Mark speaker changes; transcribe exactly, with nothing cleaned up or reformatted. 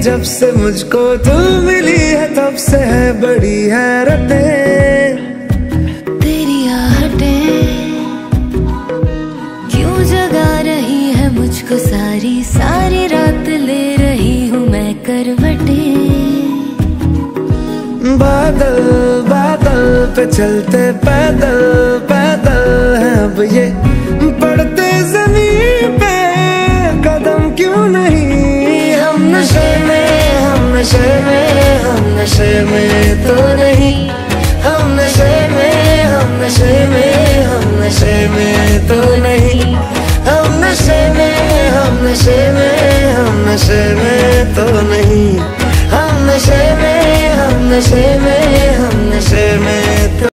Speaker 1: जब से मुझको तू मिली है तब से है बड़ी हैरतें
Speaker 2: तेरी आहटें क्यों जगा रही है मुझको सारी सारी रात ले रही हूँ मैं करवटें।
Speaker 1: बादल बादल पे चलते पैदल पैदल है अब ये पड़ते जमीन पे कदम क्यों नहीं। हम नशे में हम नशे में हम नशे में तो नहीं। हम नशे में हम नशे में हम नशे में तो नहीं। हम नशे में हम नशे में हम नशे में तो नहीं। हम नशे में हम नशे